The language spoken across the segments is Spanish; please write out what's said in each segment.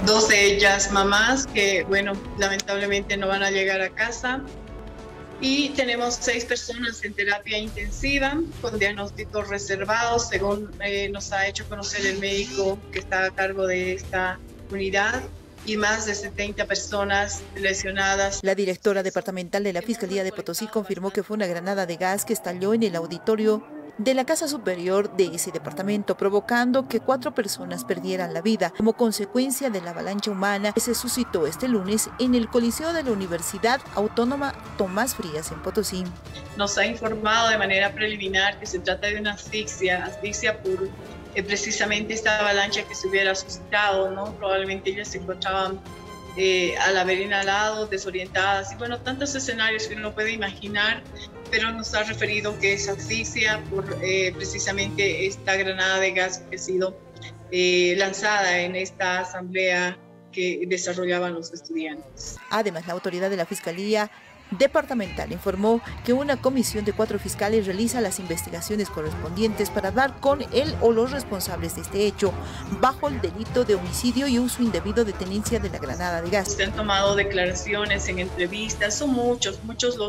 Dos de ellas mamás que, bueno, lamentablemente no van a llegar a casa. Y tenemos 6 personas en terapia intensiva con diagnósticos reservados, según nos ha hecho conocer el médico que está a cargo de esta unidad, y más de 70 personas lesionadas. La directora departamental de la Fiscalía de Potosí confirmó que fue una granada de gas que estalló en el auditorio de la Casa Superior de ese departamento, provocando que 4 personas perdieran la vida como consecuencia de la avalancha humana que se suscitó este lunes en el Coliseo de la Universidad Autónoma Tomás Frías en Potosí. Nos ha informado de manera preliminar que se trata de una asfixia por precisamente esta avalancha que se hubiera suscitado, ¿no? Probablemente ellas se encontraban al haber inhalado, desorientadas, y bueno, tantos escenarios que uno puede imaginar, pero nos ha referido que es asfixia por precisamente esta granada de gas que ha sido lanzada en esta asamblea que desarrollaban los estudiantes. Además, la autoridad de la Fiscalía Departamental informó que una comisión de 4 fiscales realiza las investigaciones correspondientes para dar con el o los responsables de este hecho, bajo el delito de homicidio y uso indebido de tenencia de la granada de gas. Se han tomado declaraciones en entrevistas, son muchos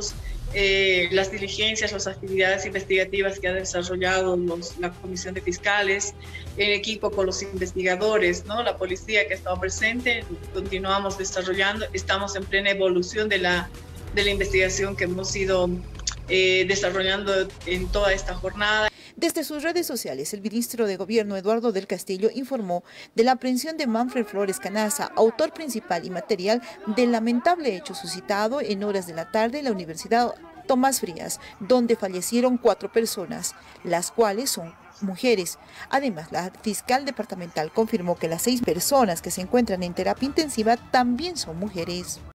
las diligencias, las actividades investigativas que ha desarrollado la comisión de fiscales, en equipo con los investigadores, ¿no? La policía que ha estado presente, continuamos desarrollando, estamos en plena evolución de la investigación que hemos ido desarrollando en toda esta jornada. Desde sus redes sociales, el ministro de Gobierno Eduardo del Castillo informó de la aprehensión de Manfred Flores Canaza, autor principal y material del lamentable hecho suscitado en horas de la tarde en la Universidad Tomás Frías, donde fallecieron 4 personas, las cuales son mujeres. Además, la fiscal departamental confirmó que las 6 personas que se encuentran en terapia intensiva también son mujeres.